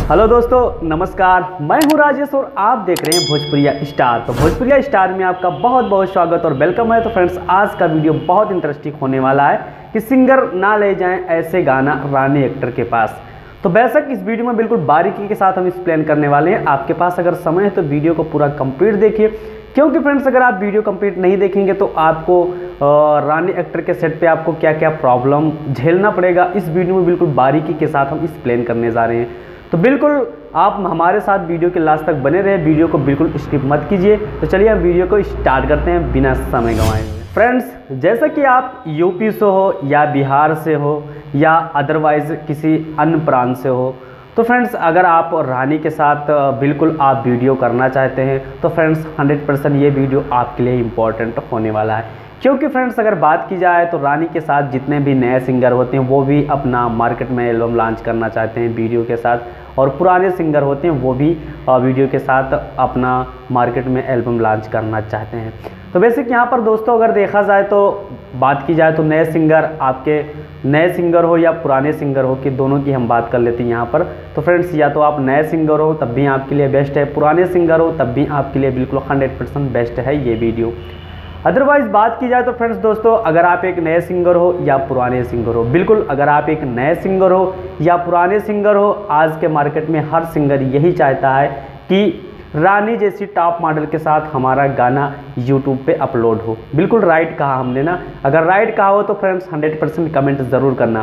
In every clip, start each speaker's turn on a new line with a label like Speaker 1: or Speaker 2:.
Speaker 1: Hello दोस्तों, नमस्कार। मैं हूं राजेश और आप देख रहे हैं भोजपुरिया स्टार। तो भोजपुरिया स्टार में आपका बहुत बहुत स्वागत और वेलकम है। तो फ्रेंड्स, आज का वीडियो बहुत इंटरेस्टिंग होने वाला है कि सिंगर ना ले जाएं ऐसे गाना रानी एक्टर के पास। तो बेशक इस वीडियो में बिल्कुल बारीकी के साथ हम एक्सप्लेन करने वाले हैं। आपके पास अगर समय है तो वीडियो को पूरा कंप्लीट देखिए, क्योंकि फ्रेंड्स अगर आप वीडियो कंप्लीट नहीं देखेंगे तो आपको रानी एक्टर के सेट पे आपको क्या क्या प्रॉब्लम झेलना पड़ेगा, इस वीडियो में बिल्कुल बारीकी के साथ हम एक्सप्लेन करने जा रहे हैं। तो बिल्कुल आप हमारे साथ वीडियो के लास्ट तक बने रहे, वीडियो को बिल्कुल स्किप मत कीजिए। तो चलिए हम वीडियो को स्टार्ट करते हैं बिना समय गंवाए। फ्रेंड्स, जैसा कि आप यूपी से हो या बिहार से हो या अदरवाइज किसी अन्य प्रांत से हो, तो फ्रेंड्स अगर आप रानी के साथ बिल्कुल आप वीडियो करना चाहते हैं तो फ्रेंड्स 100% ये वीडियो आपके लिए इम्पॉर्टेंट होने वाला है। क्योंकि फ्रेंड्स अगर बात की जाए तो रानी के साथ जितने भी नए सिंगर होते हैं वो भी अपना मार्केट में एल्बम लॉन्च करना चाहते हैं वीडियो के साथ, और पुराने सिंगर होते हैं वो भी वीडियो के साथ अपना मार्केट में एल्बम लॉन्च करना चाहते हैं। तो बेसिक यहाँ पर दोस्तों अगर देखा जाए तो बात की जाए तो नए सिंगर, आपके नए सिंगर हो या पुराने सिंगर हो, कि दोनों की हम बात कर लेते हैं यहाँ पर। तो फ्रेंड्स या तो आप नए सिंगर हो तब भी आपके लिए बेस्ट है, पुराने सिंगर हो तब भी आपके लिए बिल्कुल 100% बेस्ट है ये वीडियो। अदरवाइज बात की जाए तो फ्रेंड्स दोस्तों, अगर आप एक नए सिंगर हो या पुराने सिंगर हो, बिल्कुल अगर आप एक नए सिंगर हो या पुराने सिंगर हो, आज के मार्केट में हर सिंगर यही चाहता है कि रानी जैसी टॉप मॉडल के साथ हमारा गाना यूट्यूब पे अपलोड हो। बिल्कुल राइट कहा हमने ना। अगर राइट कहा हो तो फ्रेंड्स 100% कमेंट ज़रूर करना।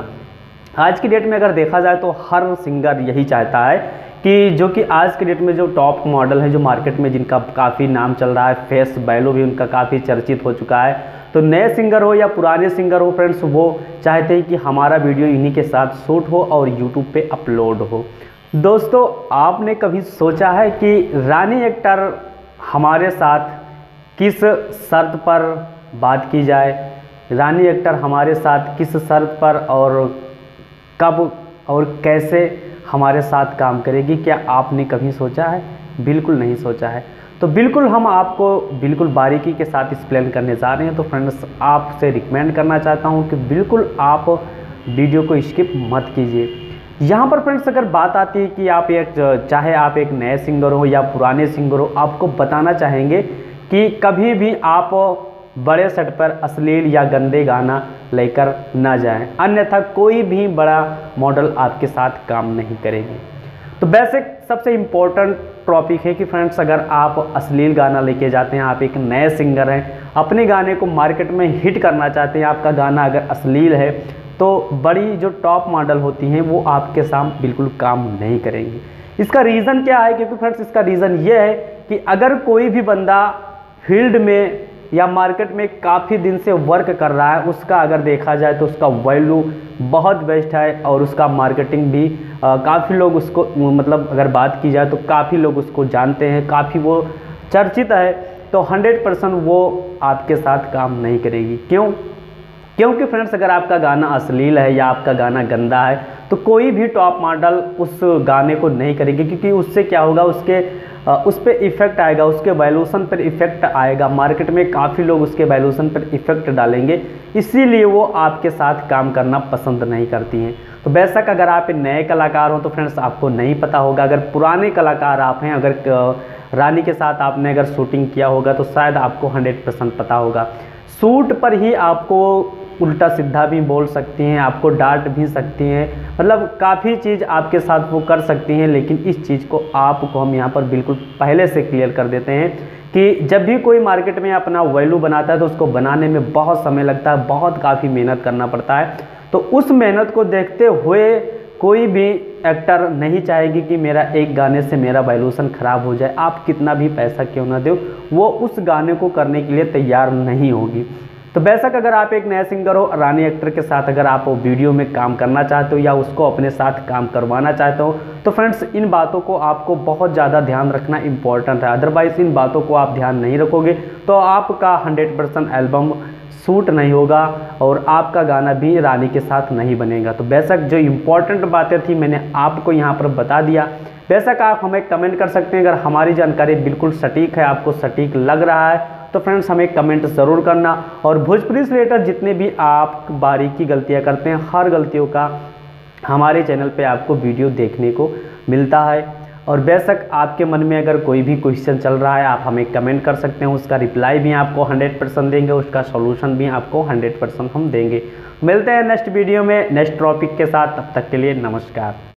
Speaker 1: आज की डेट में अगर देखा जाए तो हर सिंगर यही चाहता है कि जो कि आज के डेट में जो टॉप मॉडल है जो मार्केट में जिनका काफ़ी नाम चल रहा है, फेस वैल्यू भी उनका काफ़ी चर्चित हो चुका है, तो नए सिंगर हो या पुराने सिंगर हो फ्रेंड्स, वो चाहते हैं कि हमारा वीडियो इन्हीं के साथ शूट हो और यूट्यूब पे अपलोड हो। दोस्तों, आपने कभी सोचा है कि रानी एक्टर हमारे साथ किस शर्त पर बात की जाए, रानी एक्टर हमारे साथ किस शर्त पर और कब और कैसे हमारे साथ काम करेगी? क्या आपने कभी सोचा है? बिल्कुल नहीं सोचा है। तो बिल्कुल हम आपको बिल्कुल बारीकी के साथ एक्सप्लेन करने जा रहे हैं। तो फ्रेंड्स आपसे रिकमेंड करना चाहता हूं कि बिल्कुल आप वीडियो को स्किप मत कीजिए। यहाँ पर फ्रेंड्स अगर बात आती है कि आप चाहे आप एक नए सिंगर हो या पुराने सिंगर हो, आपको बताना चाहेंगे कि कभी भी आप बड़े सेट पर अश्लील या गंदे गाना लेकर ना जाएं, अन्यथा कोई भी बड़ा मॉडल आपके साथ काम नहीं करेगी। तो बेसिक सबसे इम्पोर्टेंट टॉपिक है कि फ्रेंड्स अगर आप अश्लील गाना लेके जाते हैं, आप एक नए सिंगर हैं, अपने गाने को मार्केट में हिट करना चाहते हैं, आपका गाना अगर अश्लील है तो बड़ी जो टॉप मॉडल होती हैं वो आपके साथ बिल्कुल काम नहीं करेंगी। इसका रीज़न क्या है? क्योंकि फ्रेंड्स इसका रीज़न ये है कि अगर कोई भी बंदा फील्ड में या मार्केट में काफ़ी दिन से वर्क कर रहा है, उसका अगर देखा जाए तो उसका वैल्यू बहुत बेस्ट है और उसका मार्केटिंग भी काफ़ी लोग उसको, मतलब अगर बात की जाए तो काफ़ी लोग उसको जानते हैं, काफ़ी वो चर्चित है, तो 100% वो आपके साथ काम नहीं करेगी। क्यों? क्योंकि फ्रेंड्स अगर आपका गाना अश्लील है या आपका गाना गंदा है तो कोई भी टॉप मॉडल उस गाने को नहीं करेगी, क्योंकि उससे क्या होगा, उस पर इफ़ेक्ट आएगा, उसके वैल्यूशन पर इफ़ेक्ट आएगा, मार्केट में काफ़ी लोग उसके वैल्यूशन पर इफ़ेक्ट डालेंगे, इसीलिए वो आपके साथ काम करना पसंद नहीं करती हैं। तो बेशक अगर आप नए कलाकार हो तो फ्रेंड्स आपको नहीं पता होगा, अगर पुराने कलाकार आप हैं, अगर रानी के साथ आपने अगर शूटिंग किया होगा तो शायद आपको 100% पता होगा। शूट पर ही आपको उल्टा सीधा भी बोल सकती हैं, आपको डांट भी सकती हैं, मतलब काफ़ी चीज़ आपके साथ वो कर सकती हैं। लेकिन इस चीज़ को आपको हम यहाँ पर बिल्कुल पहले से क्लियर कर देते हैं कि जब भी कोई मार्केट में अपना वैल्यू बनाता है तो उसको बनाने में बहुत समय लगता है, बहुत काफ़ी मेहनत करना पड़ता है। तो उस मेहनत को देखते हुए कोई भी एक्टर नहीं चाहेगी कि मेरा एक गाने से मेरा वैल्यूशन ख़राब हो जाए, आप कितना भी पैसा क्यों ना दो, वो उस गाने को करने के लिए तैयार नहीं होगी। तो बेशक अगर आप एक नया सिंगर हो, रानी एक्टर के साथ अगर आप वीडियो में काम करना चाहते हो या उसको अपने साथ काम करवाना चाहते हो, तो फ्रेंड्स इन बातों को आपको बहुत ज़्यादा ध्यान रखना इम्पॉर्टेंट है। अदरवाइज़ इन बातों को आप ध्यान नहीं रखोगे तो आपका 100% एल्बम शूट नहीं होगा और आपका गाना भी रानी के साथ नहीं बनेगा। तो बेशक जो इम्पोर्टेंट बातें थी मैंने आपको यहाँ पर बता दिया। बेशक आप हमें कमेंट कर सकते हैं अगर हमारी जानकारी बिल्कुल सटीक है, आपको सटीक लग रहा है तो फ्रेंड्स हमें कमेंट ज़रूर करना। और भोजपुरी से रिलेटेड जितने भी आप बारीकी गलतियाँ करते हैं, हर गलतियों का हमारे चैनल पे आपको वीडियो देखने को मिलता है। और बेशक आपके मन में अगर कोई भी क्वेश्चन चल रहा है, आप हमें कमेंट कर सकते हैं, उसका रिप्लाई भी आपको 100% देंगे, उसका सॉल्यूशन भी आपको 100% हम देंगे। मिलते हैं नेक्स्ट वीडियो में नेक्स्ट टॉपिक के साथ, तब तक के लिए नमस्कार।